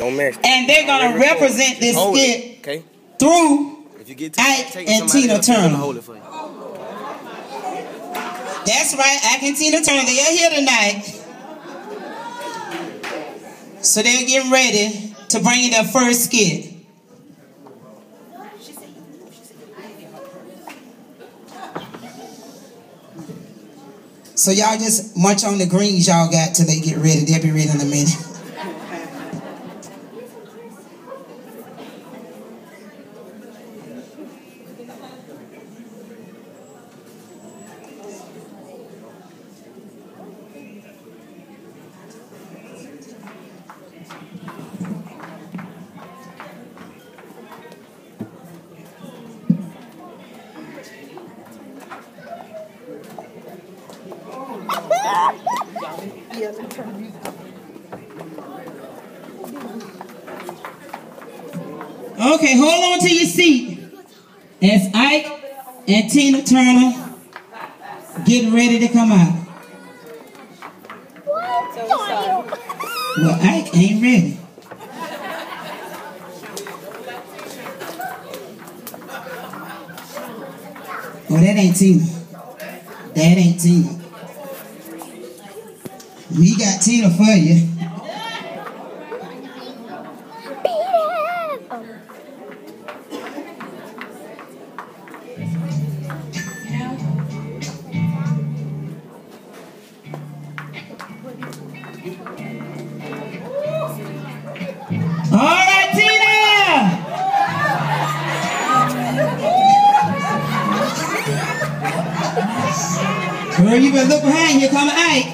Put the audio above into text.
And they're going to represent this skit through Ike and Tina Turner. That's right, Ike and Tina Turner. They are here tonight. So they're getting ready to bring in their first skit. So y'all just munch on the greens y'all got till they get ready. They'll be ready in a minute. Okay, hold on to your seat as Ike and Tina Turner getting ready to come out. Well, Ike ain't ready. Oh, that ain't Tina. That ain't Tina. We got Tina for you. All right, Tina! Girl, you better look behind you. Here coming Ike.